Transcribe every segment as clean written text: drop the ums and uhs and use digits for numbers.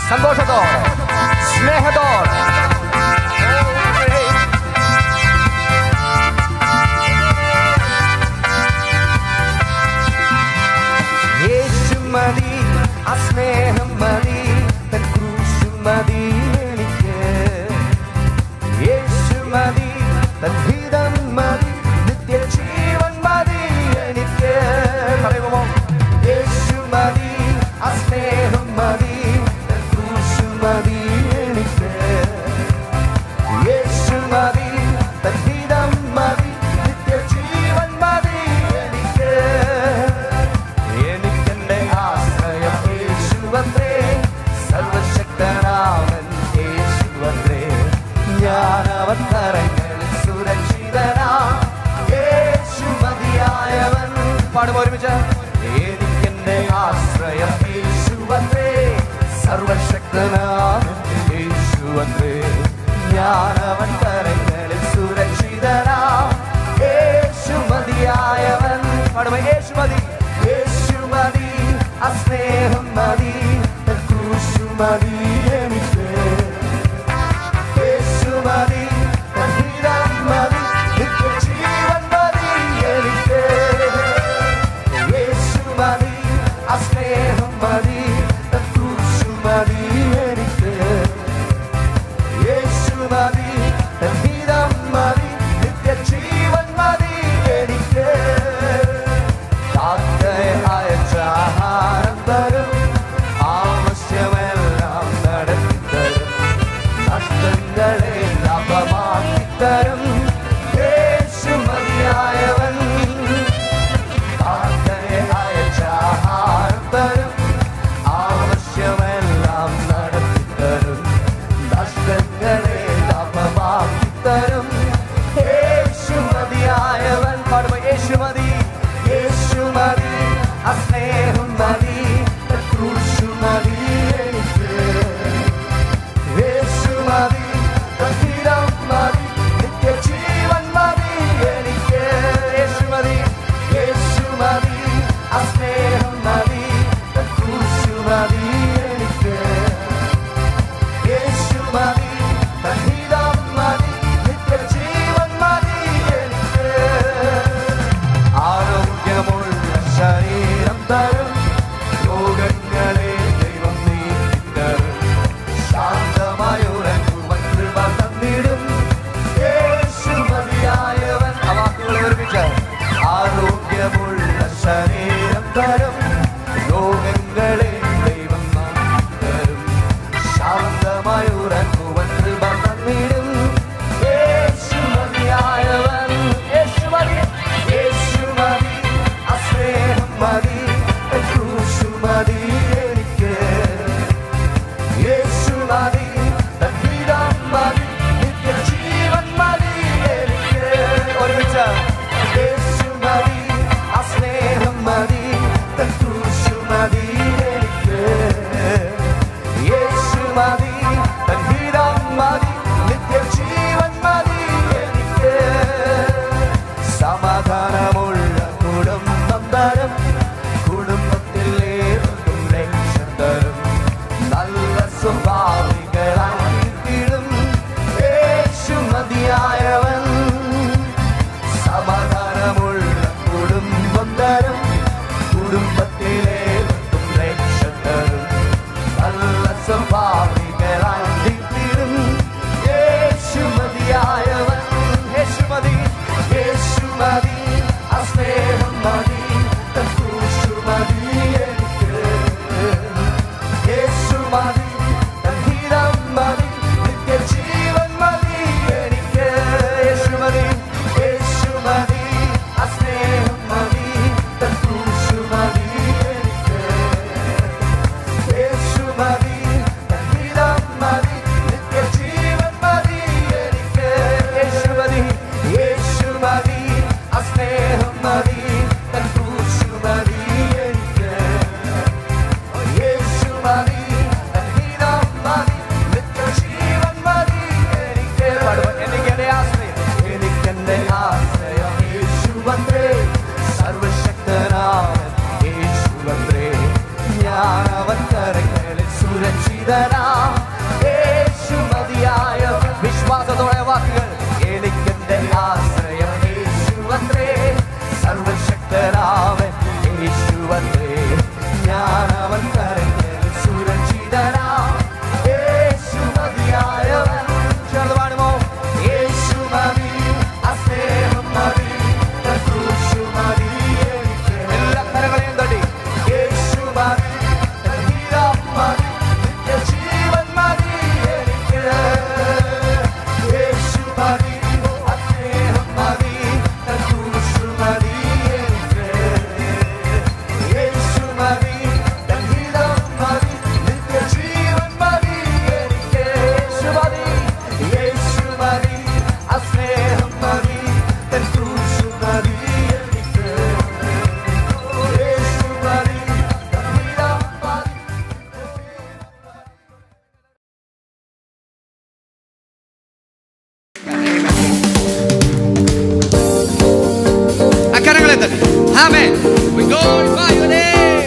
സന്തോഷത്തോടെ സ്നേഹത്തോടെ യേശു മതി, ആ സ്നേഹം മതി, തൻ ക്രൂശ് മതി എനിക്ക്. യേശു മതി, തൻ ഹിതം മതി, നിത്യജീവൻ മതി എനിക്ക്. പറയുമോ? യേശു മതി, ആ സ്നേഹം മതി, തൻ ക്രൂശ് മതി എനിക്ക്. യേശു മതി, തൻ ഹിതം മതി, നിത്യജീവൻ മതി എനിക്ക്. എനിക്കെന്റെ ആശ്രയം യേശുവത്രേ, സർവശക്തനാമൻ യേശുവത്രേ. ഞാനവൻ കരങ്ങളിൽ സുരക്ഷിതനാ, യേശു മതിയായവൻ. പാടും ഒരുമിച്ച്. എനിക്കെന്റെ ആശ്രയം യേശുവത്രേ, സർവശക്തനാമൻ യേശുവത്രേ. ഞാനവൻ കരങ്ങളിൽ സുരക്ഷിതനാ, യേശു മതിയായവൻ. പാടുമോ? യേശു മതി, യേശു മതി, ആ സ്നേഹം മതി, ക്രൂശ് മതി എനിക്ക്. യേശു മതി, ഹിതം മതി, നിത്യജീവൻ മതി എനിക്ക്. യേശു മതി, ആ സ്നേഹം മതി, ക്രൂശ് മതി എനിക്ക്. യേശു മതി, ഹിതം മതി, നിത്യജീവൻ മതി എനിക്ക്. കാക്കയെ അയച്ച ആഹാരം തരും, ആവശ്യമെല്ലാം നടത്തിത്തരും, നഷ്ടങ്ങളെ ലാഭമാക്കിത്തരും, യേശു മതിയായവൻ. കാക്കയെ അയച്ച ആഹാരം തരും, ആവശ്യമെല്ലാം നടത്തിത്തരും, നഷ്ടങ്ങളെ ലാഭമാക്കിത്തരും, യേശു മതിയായവൻ. പാടുമ്പോ യേശു മതി, യേശു മതി, ആ സ്നേഹം മതി, ക്രൂശ് മതി എനിക്ക്. യേശു മതി, ഹിതം മതി, നിത്യജീവൻ മതി എനിക്ക്. യേശു മതി, യേശു മതി, ആ സ്നേഹം മതി, ക്രൂശ് മതി എനിക്ക്. യേശു മതി, ഹിതം മതി, നിത്യജീവൻ മതി എനിക്ക്. ആരോഗ്യമുള്ള ശരീരം തരും, രോഗങ്ങളെ ദൈവം നീക്കിത്തരും, ശാന്തമായുറങ്ങുവാൻ കൃപ തന്നിടും, യേശു മതിയായവൻ. ആ വാക്കുകൾ ഒരുമിച്ച്. ആരോഗ്യമുള്ള ശരീരം തരും, രോഗങ്ങളെ ദൈവം തരും, ശാന്തമായുറങ്ങുവാൻ കൃപ തന്നിടും, യേശു മതിയായവൻ. യേശു മതി, യേശു മതി, ആ സ്നേഹം മതി, ക്രൂശ് മതി എനിക്ക്. യേശു മതി, ഹിതം മതി, നിത്യജീവൻ മതി എനിക്ക്. ഒരുമിച്ച്. യേശു മതി, ആ സ്നേഹം മതി, ക്രൂശ് മതി എനിക്ക്. യേശു മതി, ഹിതം മതി, നിത്യജീവൻ മതി എനിക്ക്. സമാധാനമുള്ള കുടുംബം തരും, കുടുംബത്തിലേക്കും രക്ഷ തരും, നല്ല സ്വഭാവികളായിടും, യേശു മതിയായവൻ. സമാധാനമുള്ള കുടുംബം തരും, കുടുംബത്തിലേക്കും രക്ഷ തരും, നല്ല സ്വഭാവികളായിടും, യേശു മതിയായവൻ. യേശു മതി, യേശു മതി, ആ സ്നേഹം മതി, ക്രൂശ് മതി എനിക്ക്. യേശു മതി, ഹിതം മതി, നിത്യജീവൻ മതി എനിക്ക്. യേശു മതി, യേശു മതി, ആ സ്നേഹം മതി, ക്രൂശ് മതി എനിക്ക്. യേശു മതി, ഹിതം മതി, നിത്യജീവൻ മതി എനിക്ക്. യേശു മതി, യേശു മതി, ആ സ്നേഹം മതി, ക്രൂശ് മതി എനിക്ക്. യേശു മതി, ഹിതം മതി, നിത്യജീവൻ മതി എനിക്ക്. എനിക്കെന്റെ ആശ്രയം, എനിക്കെന്റെ ആശ്രയം യേശുവത്രേ, സർവശക്തനാമൻ യേശുവത്രേ. ഞാനവൻ അവൻ കരങ്ങളിൽ സുരക്ഷിതനാ. യേശു മതിയായ വിശ്വാസത്തോടെ വാക്കുകൾ. എനിക്കെന്റെ ആശ്രയം യേശുവത്രേ, സർവശക്തനാവൻ യേശുവത്രേ. ഞാൻ അവൻ കരങ്ങളിൽ സുരക്ഷിതനാ. യേശു മതിയായവൻ. ചേർന്ന് പാടുമോ? യേശു മതി, ആ സ്നേഹം മതി, ക്രൂശു മതി എനിക്ക്. എല്ലാ കരങ്ങളെയും തട്ടി. യേശു മതി, ഹിതം മതി, നിത്യജീവൻ മതി എനിക്ക്. യേശു മതി, ആ സ്നേഹം മതി, ക്രൂശു മതി എനിക്ക്. യേശു മതി, ഹിതം മതി, നിത്യജീവൻ മതി എനിക്ക്. യേശു മതി, യേശു മതി, ആ സ്നേഹം മതി, ക്രൂശു മതി എനിക്ക്. യേശു മതി, ഹിതം മതി. അക്കരങ്ങളെ തട്ടി. ആമേൻ. We glorify your name.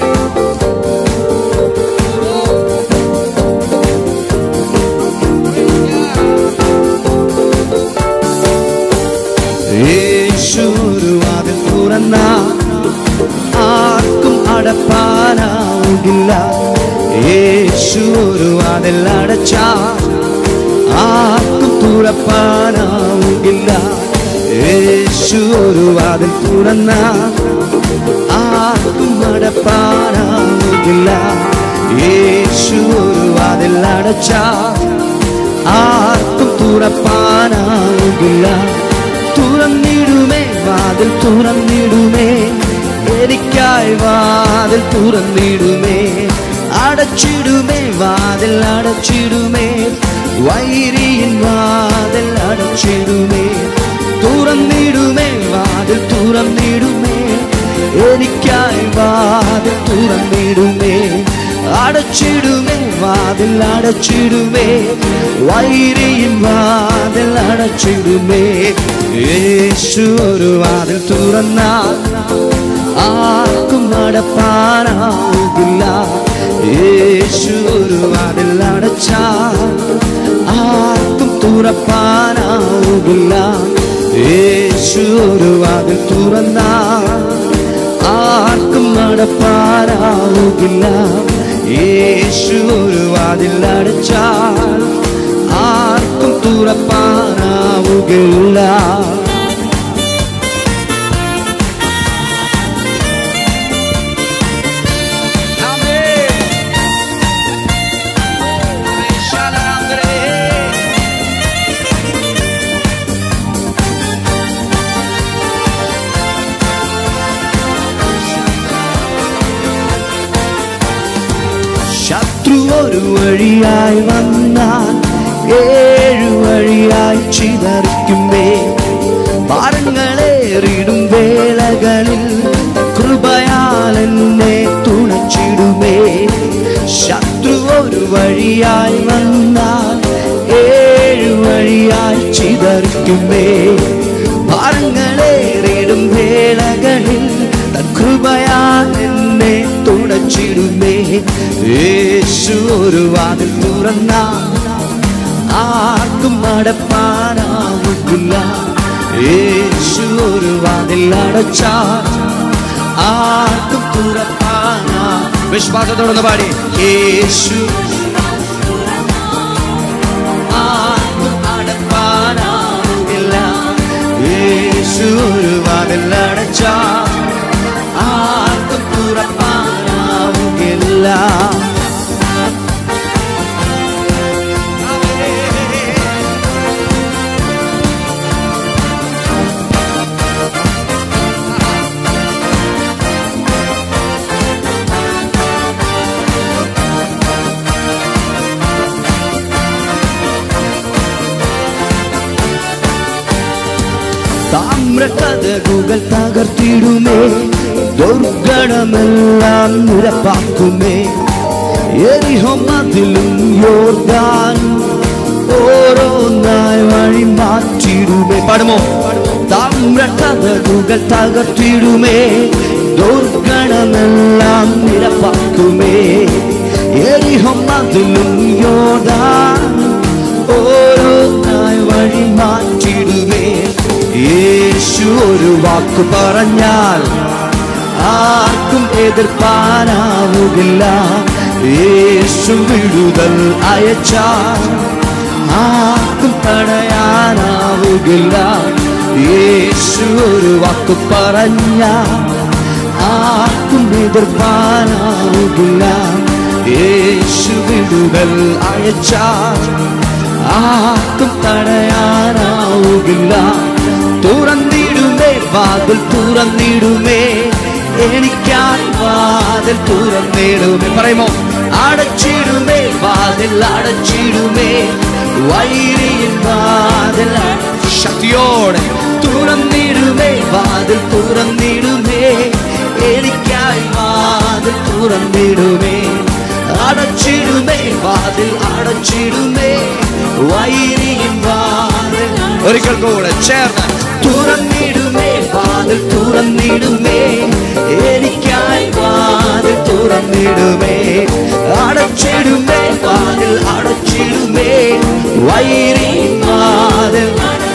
യേശു ഒരു വാതിൽ തുറന്ന ആർക്കും അടപ്പാനാവില്ല. യേശു ഒരു വാതിൽ അടച്ച ആർക്കും തുറപ്പാനാവില്ല. യേശു ഒരു വാതിൽ തുറന്ന ആർക്കും അടപ്പാനാവില്ല. യേശു ഒരു വാതിൽ അടച്ച ആർക്കും തുറപ്പാനാവില്ല. തുറന്നിടുമേ വാതിൽ തുറന്നിടുമേ, എനിക്കായി വാതിൽ തുറന്നിടുമേ. അടച്ചിടുമേ വാതിൽ അടച്ചിടുമേ, വൈരിയൻ വാതിൽ അടച്ചിടുമേ. തുറന്നിടുമേ വാതിൽ തുറന്നിടുമേ, എനിക്കായി വാതിൽ തുറന്നിടുമേ. അടച്ചിടുമേ വാതിൽ അടച്ചിടുമേ, വൈരിയൻ വാതിൽ അടച്ചിടുമേ. യേശു ഒരു വാതിൽ തുറന്നാൽ ആർക്കും അടപ്പാനാവില്ല. യേശു ഒരു വാതിൽ അടച്ചാൽ ആർക്കും തുറപ്പാനാവില്ല. യേശു ഒരു വാതിൽ തുറന്നാൽ ആർക്കും അടപ്പാനാവില്ല. യേശു ഒരു വാതിൽ അടച്ചാൽ ആർക്കും തുറപ്പാനാവുകയില്ല. ശത്രു ഒരു വഴിയായി വന്നാൽ ഏഴു വഴിയായി ചിതറിക്കുമേ. ഭാരങ്ങളേറിടും വേളകളിൽ കൃപയാൽ എന്നെ തുണച്ചിടുമേ. ശത്രു ഒരു വഴിയായി വന്നാൽ ഏഴു വഴിയായി ചിതറിക്കുമേ. ഭാരങ്ങളേറിടും വേളകളിൽ കൃപയാൽ എന്നെ തുണച്ചിടുമേ. യേശു ഒരു വാതിൽ തുറന്നാൽ ആർക്കും അടപ്പാനാവില്ല. യേശു ഒരു വാതിൽ അടച്ചാൽ ആർക്കും തുറപ്പാനാ. വിശ്വാസത്തോടൊന്ന് പാടി. യേശു ആർക്കും അടപ്പാനാവില്ല. യേശു ഒരു വാതിൽ അടച്ചാൽ ആർക്കും തുറപ്പാനാവുകയില്ല. താമ്രകതകുകൾ തകർത്തിടുമേ, ദുർഗണമെല്ലാം നിരപ്പാക്കുമേ. എരിഹോ മതിലും യോർദാനും ഓരോന്നായി വഴി മാറ്റിടുമേ. പാടുമോ? താമ്രകതകുകൾ തകർത്തിടുമേ, ദുർഗണമെല്ലാം നിരപ്പാക്കുമേ. എരിഹോ അതിലും യോർദാൻ ഓരോന്നായി വഴി മാറ്റിടുവേ. യേശു ഒരു വാക്ക് പറഞ്ഞാൽ ആർക്കും എതിർപ്പാനാവുകില്ല. യേശു വിടുതൽ അയച്ചാൽ ആർക്കും തടയാനാവുകില്ല. യേശു ഒരു വാക്ക് പറഞ്ഞാൽ ആർക്കും എതിർപ്പാനാവുകില്ല. യേശു വിടുതൽ അയച്ചാൽ ആർക്കും തടയാനാവുകില്ല. തുറന്നിടുമേ വാതിൽ തുറന്നിടുമേ, എനിക്കായി വാതിൽ തുറന്നിടുമേ. പറയുമോ? അടച്ചിടുമേ വാതിൽ അടച്ചിടുമേ, വൈരിയിൽ വാതിൽ ശക്തിയോടെ തുറന്നിടുമേ വാതിൽ തുറന്നിടുമേ, എനിക്കായി വാതിൽ തുറന്നിടുമേ. അടച്ചിടുമേ വാതിൽ അടച്ചിടുമേ, വൈരിയിൽ വാതിൽ ഒരിക്കൽ കൂടെ ചേർന്ന് തുറന്നിടുമേ വാതിൽ തുറന്നിടുമേ, എനിക്കായി വാതിൽ തുറന്നിടുമേ. അടച്ചിടുമേ വാതിൽ അടച്ചിടുമേ, വൈരിയിൽ വാതിൽ.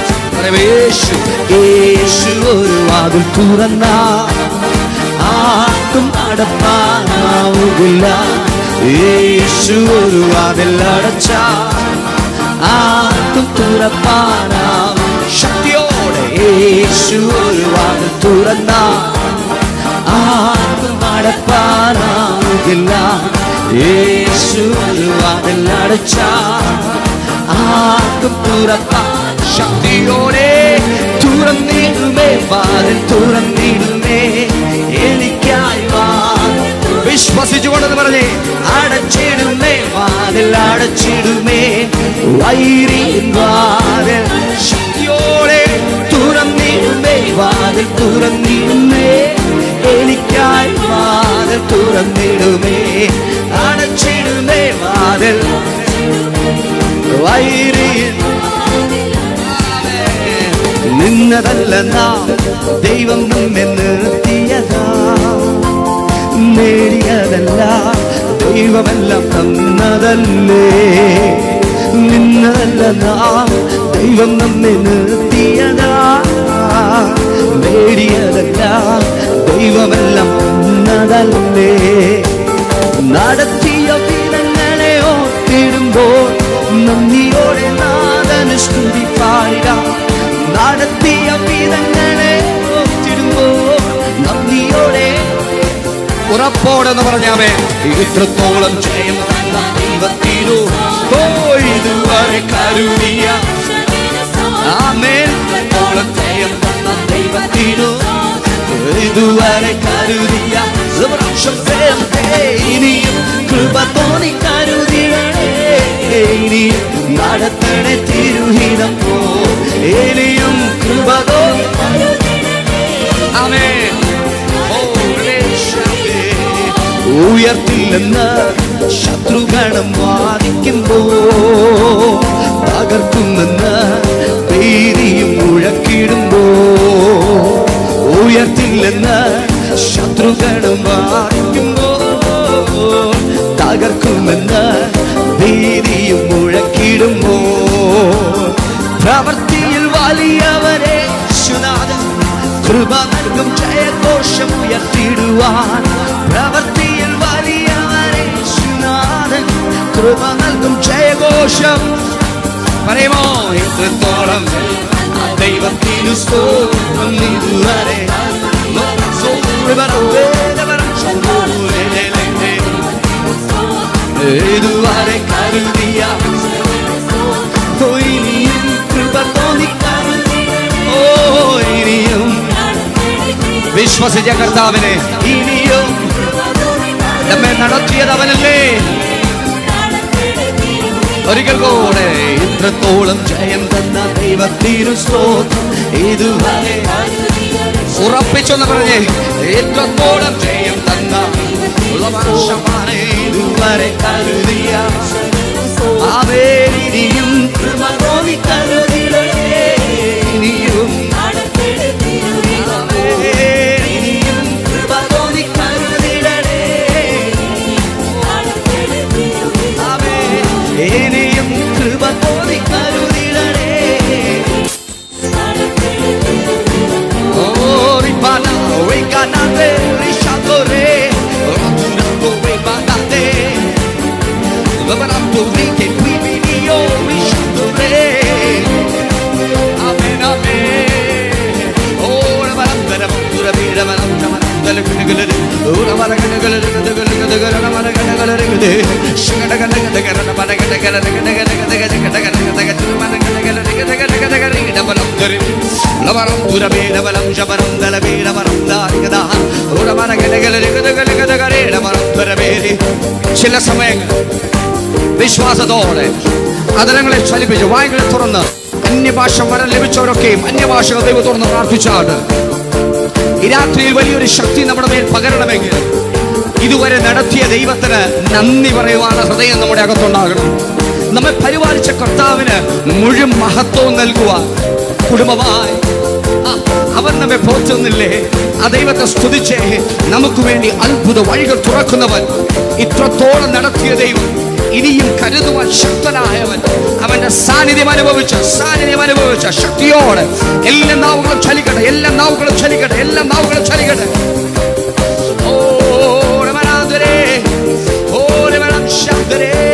യേശു ഒരു വാതിൽ തുറന്നാ ആർക്കും അടപ്പാനാവുകില്ല. യേശു ഒരു വാതിൽ അടച്ചാ ആർക്കും തുറപ്പാനാവും. ശക്തിയോടെ യേശു ഒരു വാതിൽ തുറന്നാ ആർക്കും അടപ്പാനാവുകില്ല. യേശു ഒരു വാതിൽ അടച്ചാ ആർക്കും തുറപ്പാ. ശക്തിയോടെ തുറന്നിടുമേ വാതിൽ തുറന്നിടുമേ, എനിക്കായി വാതിൽ. വിശ്വസിച്ചുകൊണ്ടെന്ന് പറഞ്ഞേ, അടച്ചിടുമേ വാതിൽ അടച്ചിടുമേ, വൈരിയിൽ വാതിൽ. ശക്തിയോടെ തുറന്നിടുമേ വാതിൽ തുറന്നിടുമേ, എനിക്കായി വാതിൽ തുറന്നിടുമേ. അടച്ചിടുമേ വാതിൽ വൈരിയിൽ നിന്നതല്ല നാം ദൈവം നമ്മെ നിർത്തിയതാ, നേടിയതല്ല ദൈവമെല്ലാം തന്നതല്ലേ. നിന്നതല്ല നാം ദൈവം നമ്മെ നിർത്തിയതാ, നേടിയതല്ല ദൈവമെല്ലാം തന്നതല്ലേ. നടത്തിയ വിധങ്ങളെ ഓർത്തിടുമ്പോൾ നന്ദിയോടെ നാഥന് സ്തുതി പാടിടാം. നടത്തിയ വിധങ്ങളെ ഓർത്തിടുമ്പോൾ നന്ദിയോടെ ഉറപ്പോടെന്ന് പറഞ്ഞാമേ. ഇത്രത്തോളം ജയം തന്ന ദൈവത്തിനു ഇതുവരെ കരുതിയ ആമേൻ. ഇത്രത്തോളം ജയം തന്ന ദൈവത്തിനു ഇതുവരെ കരുതിയ ഇനിയും കൃപ തോന്നി കരുതിയണേ. ഇനിയും നടത്തണേ തിരുഹിതം പോ, ഇനിയും കൃപ തോന്നി ആമേൻ. ഉയർത്തില്ലെന്ന് ശത്രുഗണം വാദിക്കുമ്പോ, തകർക്കുമെന്ന് പേരിയും മുഴക്കിടുമ്പോ. ഉയർത്തില്ലെന്ന് ശത്രുഗണം വാദിക്കുമ്പോ, തകർക്കുമെന്ന് പേരിയും മുഴക്കിടുമ്പോ. പ്രവൃത്തിയിൽ വലിയവരെ ശുനാഥൻ കൃപ നൽകും ജയഘോഷം ഉയർത്തിടുവാൻ. പ്രവൃത്തിയിൽ വലിയവരെ ശുനാഥൻ കൃപ നൽകും ജയഘോഷം. പറയുമോ? ഇത്രത്തോളം ദൈവത്തിനു സ്തോത്രം ഇതുവരെ ഇതുവരെ കരുതിയ ഇനിയും കൃപ തോന്നി ഇനിയും വിശ്വസിച്ച കർത്താവിനെ ഇനിയും നമ്മെ നടത്തിയത് അവനല്ലേ. ഒരിക്കൽ കൂടെ ഇത്രത്തോളം ജയം തന്ന ദൈവത്തിനു സ്തോത്രം ഇതുവരെ. ഉറപ്പിച്ചൊന്ന് പറഞ്ഞേ, ഇത്രത്തോളം ജയം തന്ന ഇതുവരെ കരുതിയ ഇനിയും കൃപ തോന്നി കരുതിയേ. ഇനിയും ഇനിയും കൃപ തോന്നി കരുതിയേ. ചില സമയങ്ങൾ വിശ്വാസത്തോടെ അതരങ്ങളെ ചലിപ്പിച്ച് വായ്കളെ തുറന്ന് അന്യഭാഷ വരം ലഭിച്ചവരൊക്കെയും അന്യഭാഷകൾ ദൈവത്തോടൊന്ന് പ്രാർത്ഥിച്ചാണ്. ഈ രാത്രിയിൽ വലിയൊരു ശക്തി നമ്മുടെ മേൽ പകരണമെങ്കിൽ ഇതുവരെ നടത്തിയ ദൈവത്തിന് നന്ദി പറയുവാണ് ഹൃദയം നമ്മുടെ അകത്തുണ്ടാകണം. നമ്മെ പരിപാലിച്ച കർത്താവിന് മുഴുവൻ മഹത്വവും നൽകുവാൻ കുടുംബമായി അവൻ നമ്മെ പോറ്റുന്നില്ലേ? ആ ദൈവത്തെ സ്തുതിച്ചേ. നമുക്ക് വേണ്ടി അത്ഭുത വഴികൾ തുറക്കുന്നവൻ, ഇത്രത്തോളം നടത്തിയ ദൈവം, ഇനിയും കരുതുവാൻ ശക്തനായവൻ, അവന്റെ സാന്നിധ്യം അനുഭവിച്ച ശക്തിയോടെ എല്ലാ നാവുകളും ചലിക്കട്ടെ, എല്ലാ നാവുകളും ചലിക്കട്ടെ, എല്ലാ നാവുകളും ചലിക്കട്ടെ. ഓ രമണാന്തരേ, ഓ രമണം ശബ്ദരേ.